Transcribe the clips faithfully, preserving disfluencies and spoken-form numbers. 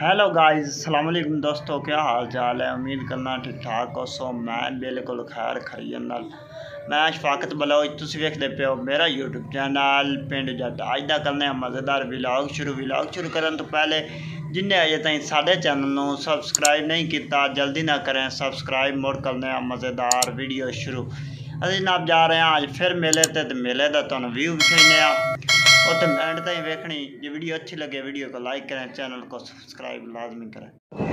Hello guys, अस्सलाम वालेकुम दोस्तों, क्या हाल चाल है। उम्मीद करना ठीक ठाक हो। सो मैं बिल्कुल खैर खरीय नाल मैं शफाकत बलोच, तुसीं वेखदे पे हो मेरा यूट्यूब चैनल पिंड जट। अज दा करने मज़ेदार विलॉग शुरू। विलॉग शुरू करने तो पहले जिन्हें अजे तक साडे चैनल को सबसक्राइब नहीं किया जल्दी ना करें सबसक्राइब। मुड़ करने मज़ेदार वीडियो शुरू। अभी जनाब जा रहे हैं आज फिर मेले ते, ते मेले का तुहानूं व्यू विखाने और तो एंड तक वेखनी। जो वीडियो अच्छी लगे वीडियो को लाइक करें, चैनल को सब्सक्राइब लाजमी करें।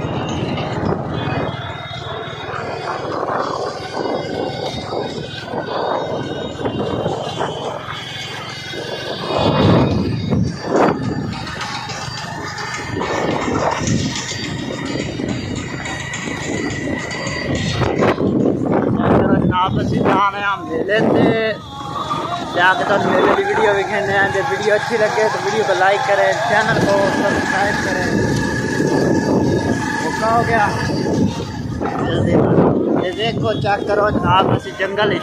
जनाब असीं जा रहे हैं मेले से जाके तो मेले की वीडियो भी खेलने हैं। जब वीडियो अच्छी लगे तो वीडियो को लाइक करें, चैनल को सब्सक्राइब करें। मौका हो गया जल्दी ये देखो चेक करो जनाब असीं जंगल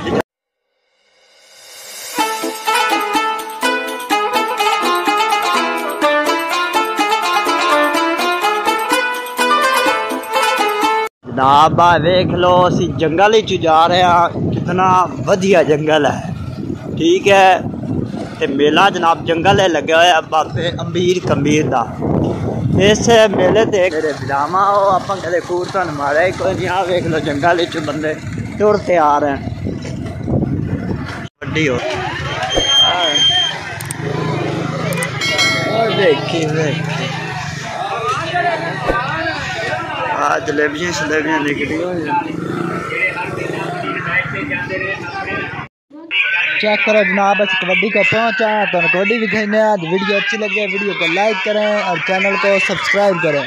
जनाब देख लो असी जंगल ही जा रहे हैं। कितना वधिया जंगल है, ठीक है। ते मेला जनाब जंगल है लगे हुआ बाबे अमीर कमीर का। इस मेले ते मेरे बिलामा हो आप कदे कूरतन मारे कोई। यहाँ देख लो जंगल च बंदे टुरते आ रहे हैं। बड़ी हो देखी देखी जलेबियाँ शलेबियाँ निकली चेक करो जनाब। अस कबड्डी को पहुँचा तो कबड्डी भी खेलने। वीडियो अच्छी लगे वीडियो को लाइक करें और चैनल को सब्सक्राइब करें।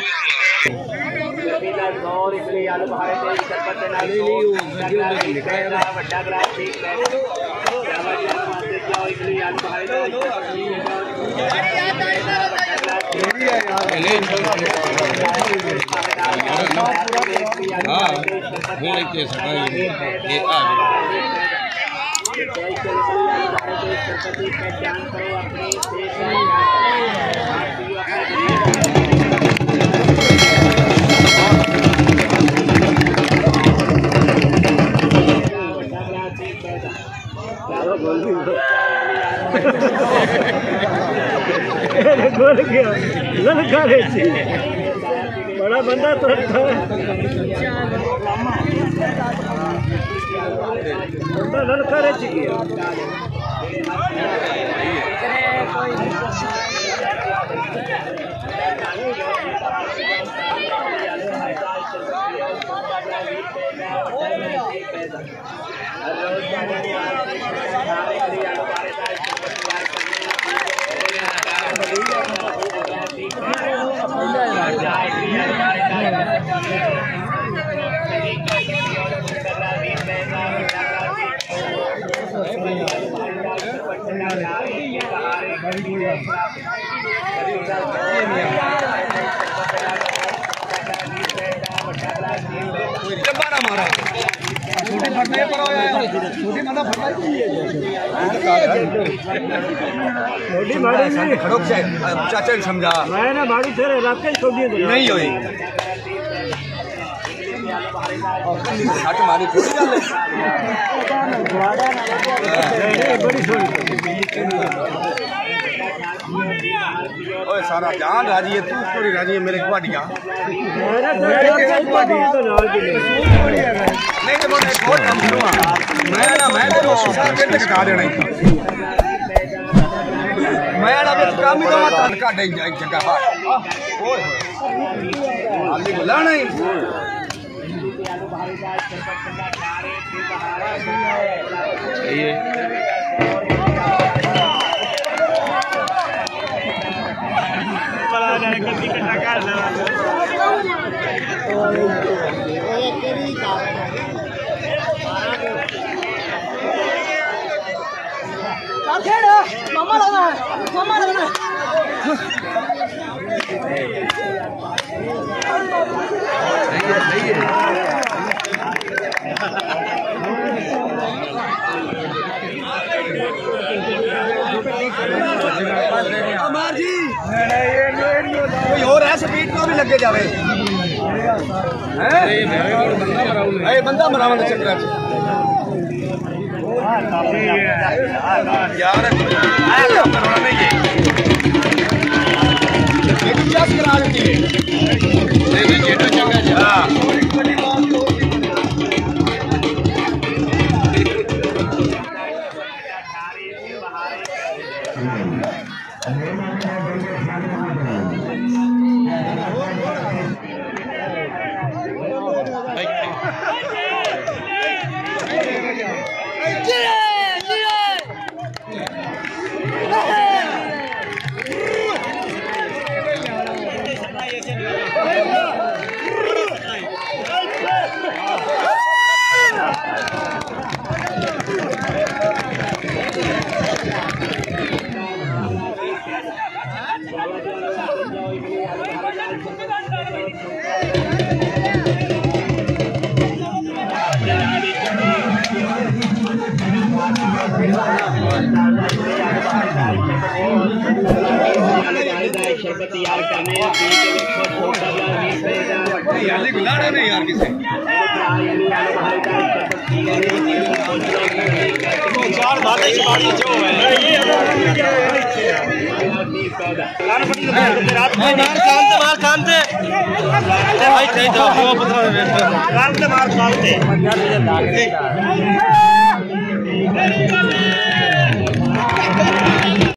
बड़ा बंदा तो ललकारे चाचा समझा मैं भाड़ी तेरे इलाके छोड़ी नहीं हुई मारी ओए सारा जान राजी है तू थोड़ी राजी है मेरे गुआड़िया नहीं तो मैं बहुत कम करूंगा मैं ना मैं तो सारा दिन दिखा देना ही मैं ना मैं काम ही तो मत काट दे जगह बात ओए आली बुलाना ही मामा लगा मामा लगा हमारे यार जी कोई और है स्पीड को भी लगे जावे हैं बंदा मरावन के चक्कर यार आया काम करना नहीं है ये क्या करा देती है नहीं नहीं जेठो चंगा हां बड़ी बात तो शरबत तैयार करने यार किसे चार बातें जो है मार कांते मार कांते भाई कहीं तो वो पता है कांते मार कांते